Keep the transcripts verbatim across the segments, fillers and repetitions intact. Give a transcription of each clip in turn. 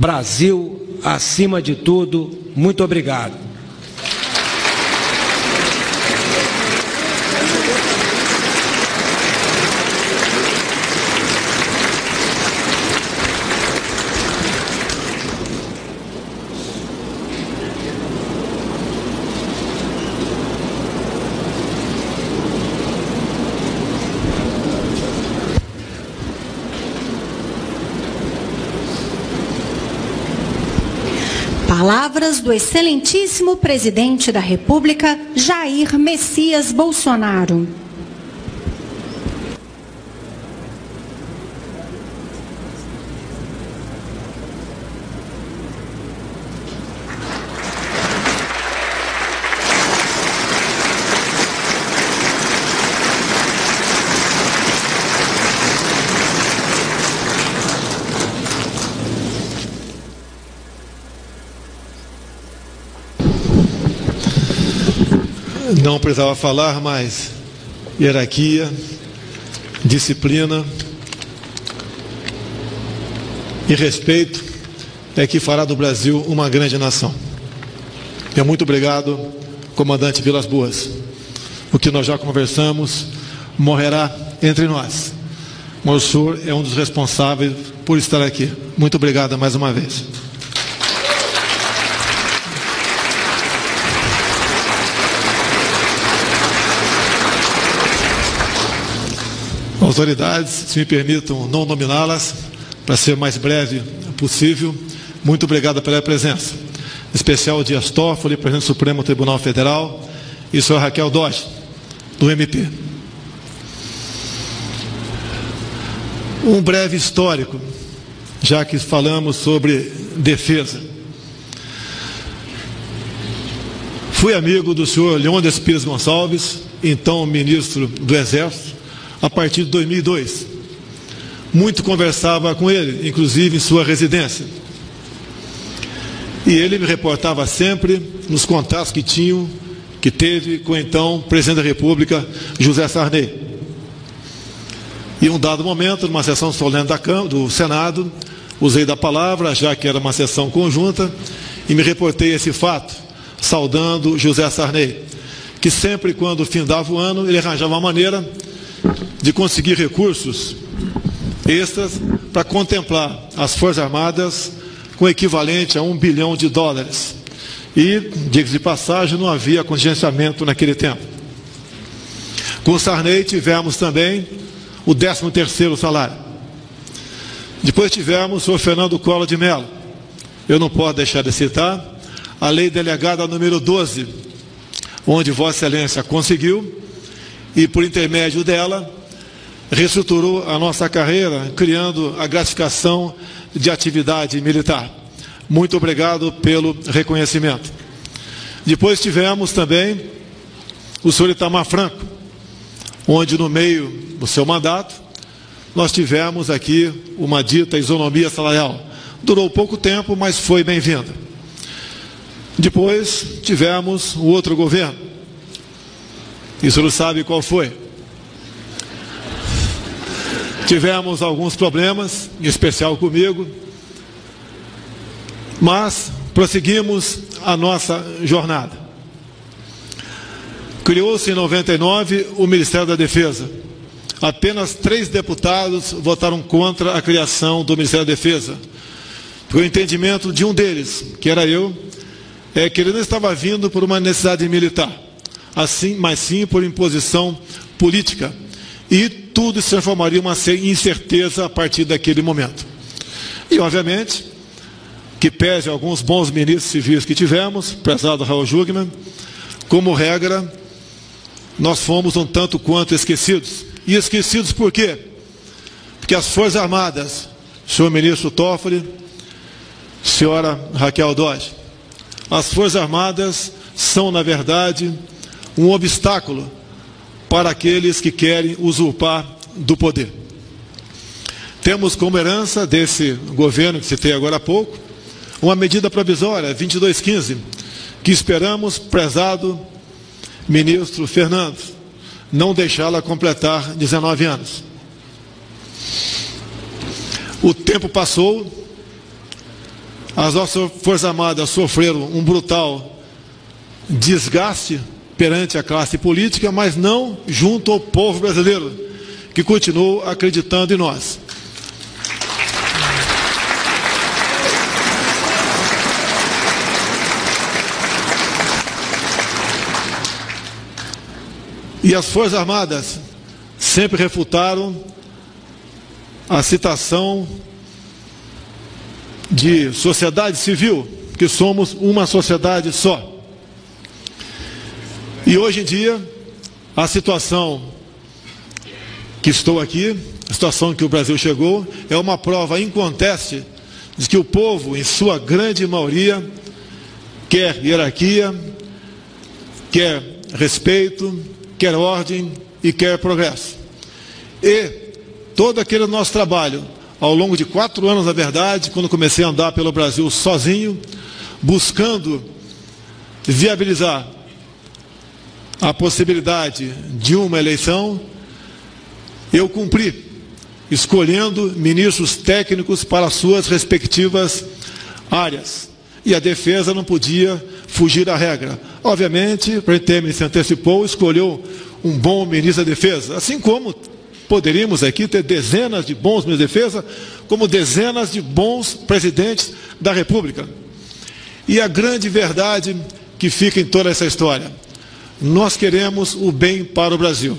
Brasil acima de tudo. Muito obrigado. Palavras do excelentíssimo presidente da República, Jair Messias Bolsonaro. Não precisava falar, mas hierarquia, disciplina e respeito é que fará do Brasil uma grande nação. Meu muito obrigado, comandante Vilas Boas. O que nós já conversamos morrerá entre nós. Mas o senhor é um dos responsáveis por estar aqui. Muito obrigado mais uma vez. Autoridades, se me permitam não nominá-las, para ser mais breve possível, muito obrigado pela presença. Em especial o Dias Toffoli, presidente do Supremo Tribunal Federal, e a senhora Raquel Dodge, do M P. Um breve histórico, já que falamos sobre defesa. Fui amigo do senhor Leônidas Pires Gonçalves, então ministro do Exército, a partir de dois mil e dois. Muito conversava com ele, inclusive em sua residência. E ele me reportava sempre nos contatos que tinham, que teve com o então presidente da República, José Sarney. E em um dado momento, numa sessão solene da Câmara, do Senado, usei da palavra, já que era uma sessão conjunta, e me reportei esse fato, saudando José Sarney, que sempre quando findava o ano, ele arranjava uma maneira de conseguir recursos extras para contemplar as Forças Armadas com equivalente a um bilhão de dólares. E, diga-se de passagem, não havia contingenciamento naquele tempo. Com o Sarney tivemos também o décimo terceiro salário. Depois tivemos o senhor Fernando Collor de Mello. Eu não posso deixar de citar a lei delegada número doze, onde Vossa Excelência conseguiu, e por intermédio dela, reestruturou a nossa carreira, criando a gratificação de atividade militar. Muito obrigado pelo reconhecimento. Depois tivemos também o senhor Itamar Franco, onde no meio do seu mandato, nós tivemos aqui uma dita isonomia salarial. Durou pouco tempo, mas foi bem-vinda. Depois tivemos o outro governo. E o senhor sabe qual foi? Tivemos alguns problemas, em especial comigo, mas prosseguimos a nossa jornada. Criou-se em noventa e nove o Ministério da Defesa. Apenas três deputados votaram contra a criação do Ministério da Defesa. O entendimento de um deles, que era eu, é que ele não estava vindo por uma necessidade militar, assim, mas sim por imposição política. E tudo se transformaria em uma incerteza a partir daquele momento. E, obviamente, que pese alguns bons ministros civis que tivemos, prezado Raul Jungmann, como regra, nós fomos um tanto quanto esquecidos. E esquecidos por quê? Porque as Forças Armadas, senhor ministro Toffoli, senhora Raquel Dodge, as Forças Armadas são, na verdade, um obstáculo para aqueles que querem usurpar do poder. Temos como herança desse governo que citei agora há pouco, uma medida provisória, vinte e dois quinze, que esperamos, prezado ministro Fernando, não deixá-la completar dezenove anos. O tempo passou as nossas Forças Armadas sofreram um brutal desgaste perante a classe política, mas não junto ao povo brasileiro, que continuou acreditando em nós. E as Forças Armadas sempre refutaram a citação de sociedade civil, que somos uma sociedade só. E hoje em dia, a situação que estou aqui, a situação que o Brasil chegou, é uma prova inconteste de que o povo, em sua grande maioria, quer hierarquia, quer respeito, quer ordem e quer progresso. E todo aquele nosso trabalho, ao longo de quatro anos, na verdade, quando comecei a andar pelo Brasil sozinho, buscando viabilizar a possibilidade de uma eleição, eu cumpri, escolhendo ministros técnicos para suas respectivas áreas. E a defesa não podia fugir da regra. Obviamente, o presidente Temer se antecipou, escolheu um bom ministro da Defesa, assim como poderíamos aqui ter dezenas de bons ministros da Defesa, como dezenas de bons presidentes da República. E a grande verdade que fica em toda essa história: nós queremos o bem para o Brasil.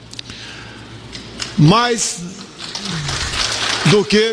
Mais do que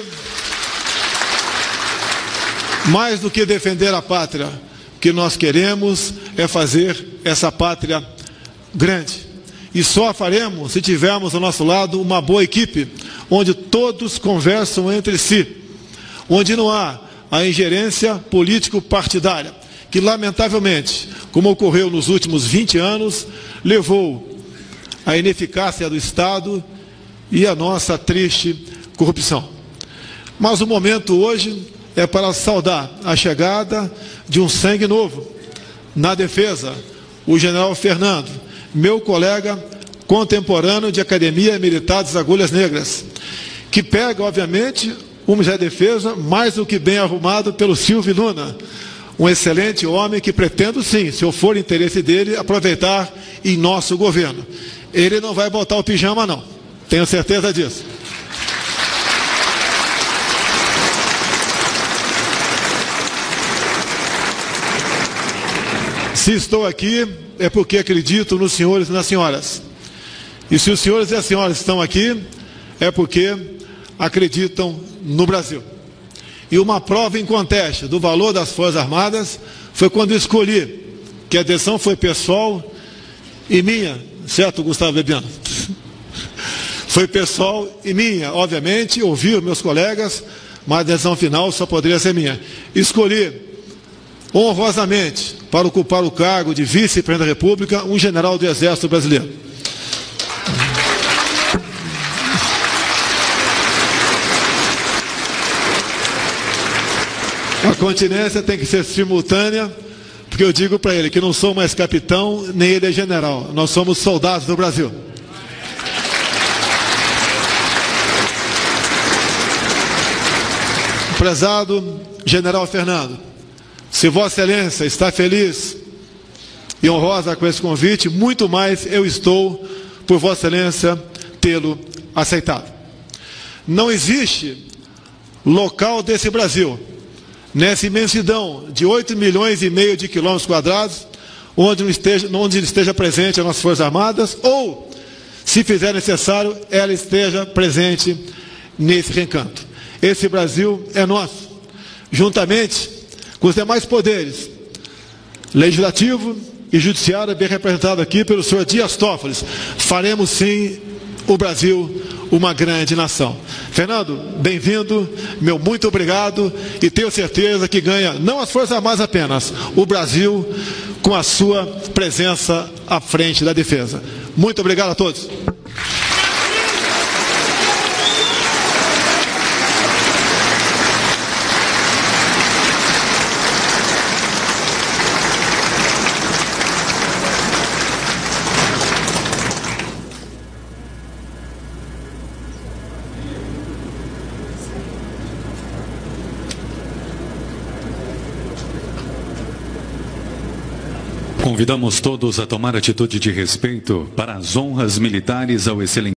mais do que defender a pátria, o que nós queremos é fazer essa pátria grande. E só faremos se tivermos ao nosso lado uma boa equipe, onde todos conversam entre si, onde não há a ingerência político-partidária, que lamentavelmente, como ocorreu nos últimos vinte anos, levou à ineficácia do Estado e à nossa triste corrupção. Mas o momento hoje é para saudar a chegada de um sangue novo na defesa, o general Fernando, meu colega contemporâneo de Academia Militar das Agulhas Negras, que pega, obviamente, um Ministério da Defesa mais do que bem arrumado pelo Silvio Luna, um excelente homem que pretendo, sim, se eu for interesse dele, aproveitar em nosso governo. Ele não vai botar o pijama, não. Tenho certeza disso. Se estou aqui, é porque acredito nos senhores e nas senhoras. E se os senhores e as senhoras estão aqui, é porque acreditam no Brasil. E uma prova inconteste do valor das Forças Armadas foi quando escolhi, que a decisão foi pessoal e minha, certo, Gustavo Bebiano? Foi pessoal e minha, obviamente, ouvi os meus colegas, mas a decisão final só poderia ser minha. Escolhi honrosamente para ocupar o cargo de vice-presidente da República um general do Exército Brasileiro. A continência tem que ser simultânea, porque eu digo para ele que não sou mais capitão, nem ele é general. Nós somos soldados do Brasil. Prezado general Fernando, se Vossa Excelência está feliz e honrosa com esse convite, muito mais eu estou por Vossa Excelência tê-lo aceitado. Não existe local desse Brasil, nessa imensidão de oito milhões e meio de quilômetros quadrados, onde não esteja, onde esteja presente as nossas Forças Armadas, ou, se fizer necessário, ela esteja presente nesse recanto. Esse Brasil é nosso, juntamente com os demais poderes, legislativo e judiciário, bem representado aqui pelo senhor Dias Toffoli, faremos sim o Brasil uma grande nação. Fernando, bem-vindo, meu muito obrigado, e tenho certeza que ganha não as Forças Armadas apenas, o Brasil com a sua presença à frente da defesa. Muito obrigado a todos. Convidamos todos a tomar atitude de respeito para as honras militares ao excelente